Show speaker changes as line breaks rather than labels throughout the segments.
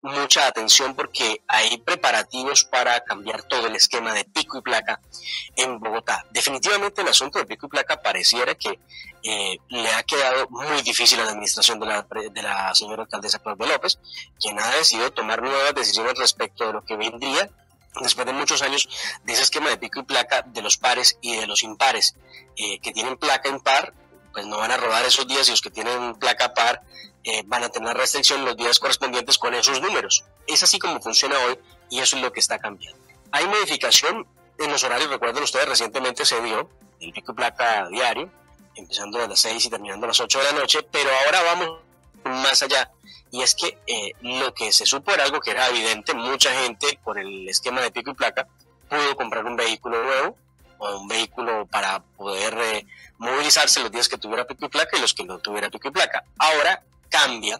mucha atención porque hay preparativos para cambiar todo el esquema de pico y placa en Bogotá. Definitivamente el asunto de pico y placa pareciera que le ha quedado muy difícil a la administración de la señora alcaldesa Claudia López, quien ha decidido tomar nuevas decisiones respecto de lo que vendría después de muchos años de ese esquema de pico y placa de los pares y de los impares, que tienen placa impar, pues no van a rodar esos días, y los que tienen placa par van a tener restricción los días correspondientes con esos números. Es así como funciona hoy, y eso es lo que está cambiando. Hay modificación en los horarios. Recuerden ustedes, recientemente se dio el pico y placa diario, empezando a las 6 y terminando a las 8 de la noche, pero ahora vamos más allá, y es que lo que se supo era algo que era evidente. Mucha gente por el esquema de pico y placa pudo comprar un vehículo nuevo o un vehículo para poder movilizarse los días que tuviera pico y placa y los que no tuviera pico y placa. Ahora cambia,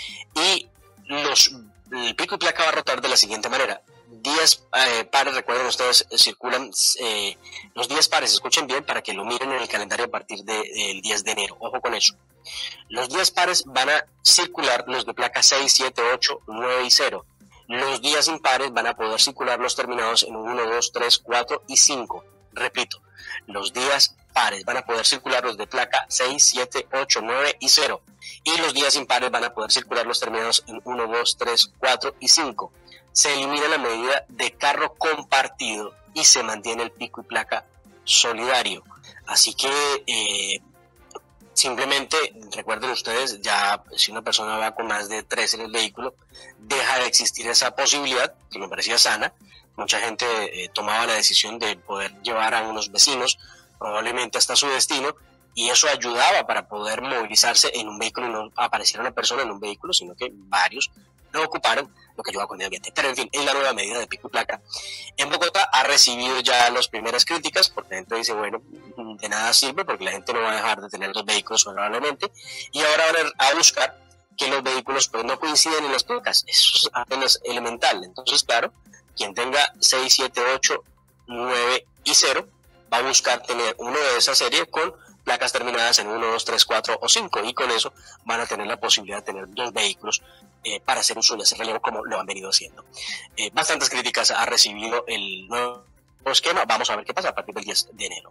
y el pico y placa va a rotar de la siguiente manera. Días pares, recuerden ustedes, circulan los días pares, escuchen bien para que lo miren en el calendario a partir del 10 de enero, ojo con eso. Los días pares van a circular los de placa 6, 7, 8, 9 y 0. Los días impares van a poder circular los terminados en 1, 2, 3, 4 y 5. Repito, los días pares van a poder circular los de placa 6, 7, 8, 9 y 0. Y los días impares van a poder circular los terminados en 1, 2, 3, 4 y 5. Se elimina la medida de carro compartido y se mantiene el pico y placa solidario. Así que simplemente recuerden ustedes, ya si una persona va con más de 3 en el vehículo, deja de existir esa posibilidad, que me parecía sana. Mucha gente tomaba la decisión de poder llevar a unos vecinos probablemente hasta su destino, y eso ayudaba para poder movilizarse en un vehículo y no apareciera una persona en un vehículo, sino que varios lo ocuparon, lo que ayuda con el ambiente. Pero en fin, es la nueva medida de pico y placa. En Bogotá ha recibido ya las primeras críticas, porque la gente dice, bueno, de nada sirve porque la gente no va a dejar de tener los vehículos probablemente, y ahora van a buscar que los vehículos pues no coinciden en las placas. Eso es apenas elemental. Entonces, claro, quien tenga 6, 7, 8, 9 y 0 va a buscar tener uno de esa serie con placas terminadas en 1, 2, 3, 4 o 5, y con eso van a tener la posibilidad de tener 2 vehículos para hacer uso de ese relevo como lo han venido haciendo. Bastantes críticas ha recibido el nuevo esquema. Vamos a ver qué pasa a partir del 10 de enero.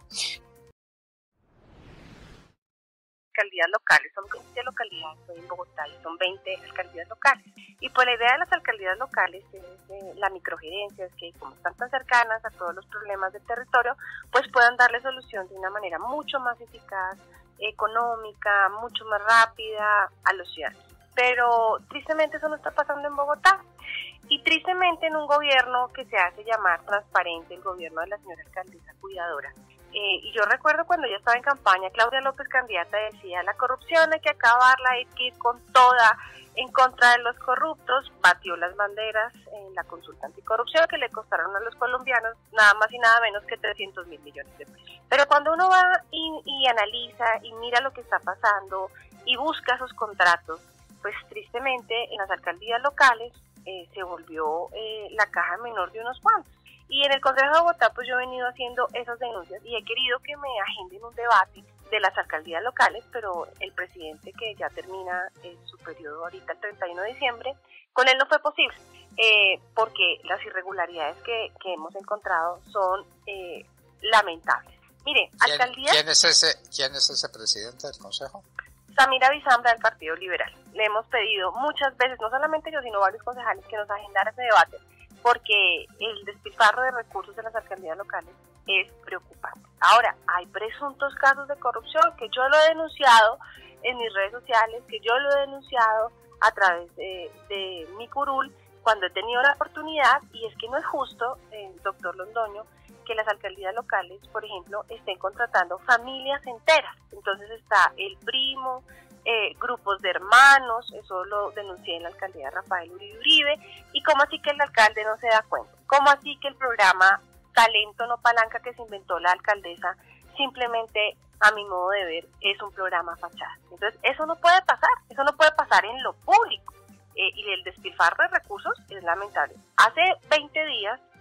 Alcaldías locales, son 20 localidades hoy en Bogotá y son 20 alcaldías locales. Y pues la idea de las alcaldías locales es la microgerencia, es que como están tan cercanas a todos los problemas del territorio, pues puedan darle solución de una manera mucho más eficaz, económica, mucho más rápida a los ciudadanos. Pero tristemente eso no está pasando en Bogotá, y tristemente en un gobierno que se hace llamar transparente, el gobierno de la señora alcaldesa cuidadora. Y yo recuerdo cuando ella estaba en campaña, Claudia López, candidata, decía: la corrupción hay que acabarla, hay que ir con toda en contra de los corruptos. Batió las banderas en la consulta anticorrupción que le costaron a los colombianos nada más y nada menos que 300.000 millones de pesos. Pero cuando uno va y analiza y mira lo que está pasando y busca esos contratos, pues tristemente en las alcaldías locales se volvió la caja menor de unos cuantos. Y en el Consejo de Bogotá pues yo he venido haciendo esas denuncias y he querido que me agenden un debate de las alcaldías locales, pero el presidente, que ya termina su periodo ahorita el 31 de diciembre, con él no fue posible, porque las irregularidades que hemos encontrado son lamentables. Mire, alcaldías...
¿Quién es ese presidente del Consejo?
Samira Bizambra, del Partido Liberal. Le hemos pedido muchas veces, no solamente yo, sino varios concejales, que nos agendaran ese debate, porque el despilfarro de recursos de las alcaldías locales es preocupante. Ahora, hay presuntos casos de corrupción que yo lo he denunciado en mis redes sociales, que yo lo he denunciado a través de mi curul cuando he tenido la oportunidad, y es que no es justo, doctor Londoño, que las alcaldías locales, por ejemplo, estén contratando familias enteras. Entonces está el primo, grupos de hermanos, eso lo denuncié en la alcaldía de Rafael Uribe, y cómo así que el alcalde no se da cuenta, cómo así que el programa Talento no Palanca que se inventó la alcaldesa, simplemente, a mi modo de ver, es un programa fachada. Entonces eso no puede pasar en lo público, y el despilfarro de recursos es lamentable. Hace 20 días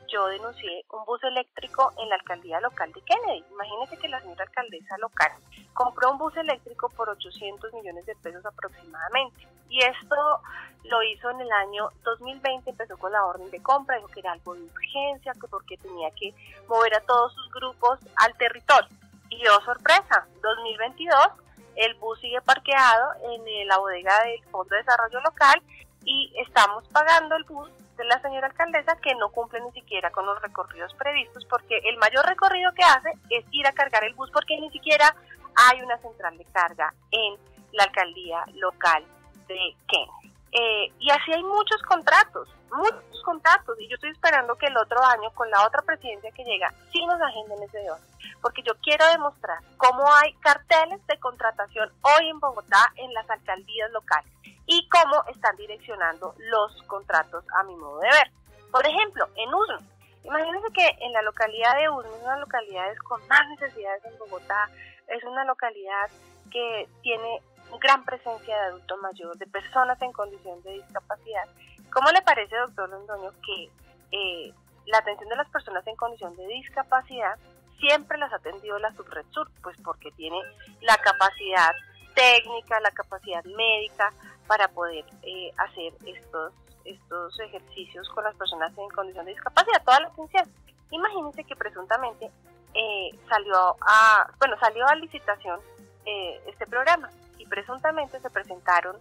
yo denuncié un bus eléctrico en la alcaldía local de Kennedy. Imagínense que la señora alcaldesa local compró un bus eléctrico por 800 millones de pesos aproximadamente. Y esto lo hizo en el año 2020, empezó con la orden de compra, dijo que era algo de urgencia, porque tenía que mover a todos sus grupos al territorio. Y oh sorpresa, 2022, el bus sigue parqueado en la bodega del Fondo de Desarrollo Local y estamos pagando el bus de la señora alcaldesa que no cumple ni siquiera con los recorridos previstos, porque el mayor recorrido que hace es ir a cargar el bus porque ni siquiera hay una central de carga en la alcaldía local de Kennedy. Y así hay muchos contratos, y yo estoy esperando que el otro año, con la otra presidencia que llega, sí nos agenden ese debate, porque yo quiero demostrar cómo hay carteles de contratación hoy en Bogotá en las alcaldías locales y cómo están direccionando los contratos a mi modo de ver. Por ejemplo, en Usme, imagínense que en la localidad de Usme, es una de las localidades con más necesidades en Bogotá, es una localidad que tiene gran presencia de adulto mayor, de personas en condición de discapacidad. ¿Cómo le parece, doctor Londoño, que la atención de las personas en condición de discapacidad siempre las ha atendido la Subred Sur? Pues porque tiene la capacidad técnica, la capacidad médica para poder hacer estos ejercicios con las personas en condición de discapacidad, toda la atención. Imagínense que presuntamente salió a licitación este programa y presuntamente se presentaron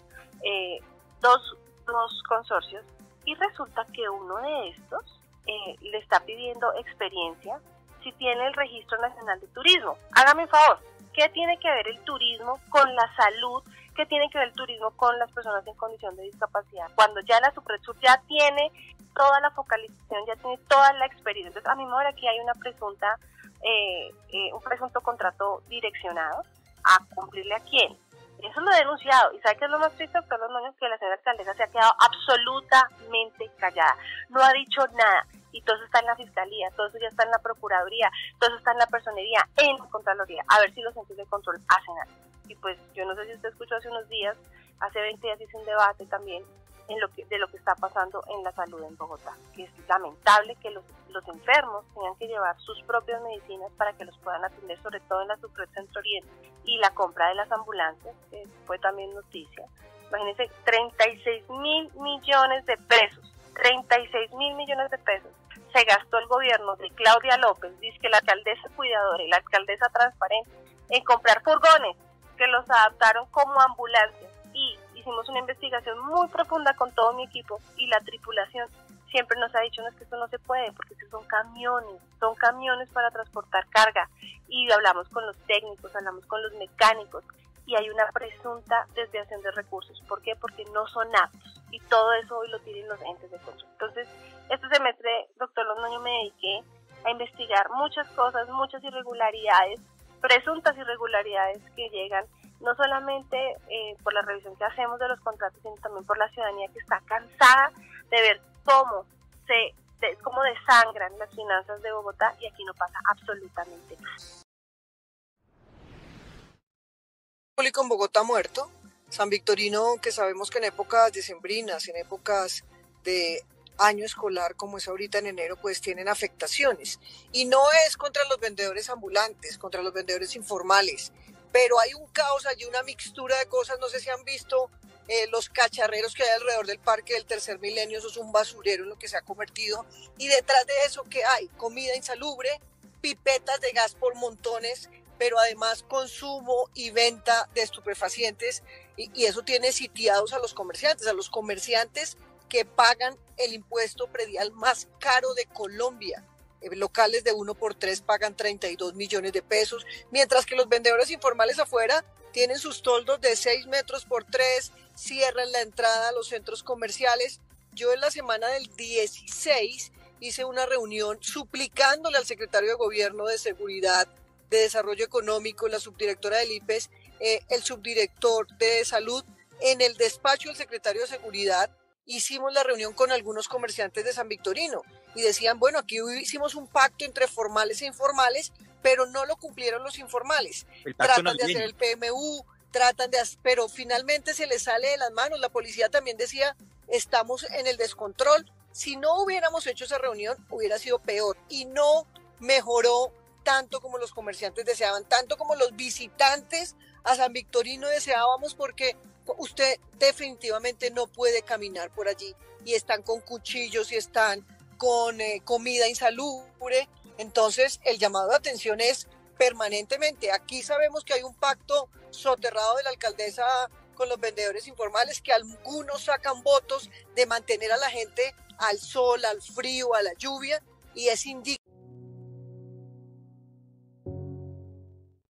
dos consorcios y resulta que uno de estos le está pidiendo experiencia si tiene el Registro Nacional de Turismo. Hágame un favor, ¿qué tiene que ver el turismo con la salud? ¿Qué tiene que ver el turismo con las personas en condición de discapacidad? Cuando ya la Supresur ya tiene toda la focalización, ya tiene toda la experiencia. Entonces, a mi modo, aquí hay un presunto contrato direccionado a cumplirle a quién. Eso lo he denunciado. ¿Y sabe qué es lo más triste, doctor Londoño? Que la señora alcaldesa se ha quedado absolutamente callada. No ha dicho nada. Y todo eso está en la Fiscalía, todo eso ya está en la Procuraduría, todo eso está en la Personería, en la Contraloría. A ver si los entes de control hacen algo. Y pues yo no sé si usted escuchó hace unos días, hace 20 días hice un debate también de lo que está pasando en la salud en Bogotá, que es lamentable que los enfermos tengan que llevar sus propias medicinas para que los puedan atender, sobre todo en la Subred Centro Oriente, y la compra de las ambulancias, que fue también noticia. Imagínense, 36.000 millones de pesos, 36.000 millones de pesos se gastó el gobierno de Claudia López, dice que la alcaldesa cuidadora y la alcaldesa transparente, en comprar furgones que los adaptaron como ambulancias, y hicimos una investigación muy profunda con todo mi equipo y la tripulación siempre nos ha dicho, no, es que esto no se puede porque son camiones para transportar carga, y hablamos con los técnicos, hablamos con los mecánicos y hay una presunta desviación de recursos. ¿Por qué? Porque no son aptos y todo eso hoy lo tienen los entes de control. Entonces, este semestre, doctor Londoño, me dediqué a investigar muchas cosas, muchas irregularidades, presuntas irregularidades que llegan no solamente por la revisión que hacemos de los contratos, sino también por la ciudadanía que está cansada de ver cómo desangran las finanzas de Bogotá, y aquí no pasa absolutamente nada.
Público en Bogotá muerto, San Victorino, que sabemos que en épocas decembrinas, en épocas de año escolar como es ahorita en enero, pues tienen afectaciones, y no es contra los vendedores ambulantes, contra los vendedores informales, pero hay un caos, hay una mixtura de cosas. No sé si han visto los cacharreros que hay alrededor del Parque del Tercer Milenio. Eso es un basurero en lo que se ha convertido, y detrás de eso, ¿qué hay? Comida insalubre, pipetas de gas por montones, pero además consumo y venta de estupefacientes, y eso tiene sitiados a los comerciantes que pagan el impuesto predial más caro de Colombia. Locales de 1x3 pagan 32 millones de pesos, mientras que los vendedores informales afuera tienen sus toldos de 6 metros por 3, cierran la entrada a los centros comerciales. Yo en la semana del 16 hice una reunión suplicándole al secretario de Gobierno de Seguridad, de Desarrollo Económico, la subdirectora del IPES, el subdirector de Salud, en el despacho del secretario de Seguridad. Hicimos la reunión con algunos comerciantes de San Victorino y decían, bueno, aquí hicimos un pacto entre formales e informales, pero no lo cumplieron los informales. Tratan de hacer el PMU, pero finalmente se les sale de las manos. La policía también decía, estamos en el descontrol. Si no hubiéramos hecho esa reunión, hubiera sido peor y no mejoró tanto como los comerciantes deseaban, tanto como los visitantes a San Victorino deseábamos, porque usted definitivamente no puede caminar por allí y están con cuchillos y están con comida insalubre. Entonces el llamado de atención es permanentemente. Aquí sabemos que hay un pacto soterrado de la alcaldesa con los vendedores informales, que algunos sacan votos de mantener a la gente al sol, al frío, a la lluvia, y es indigno.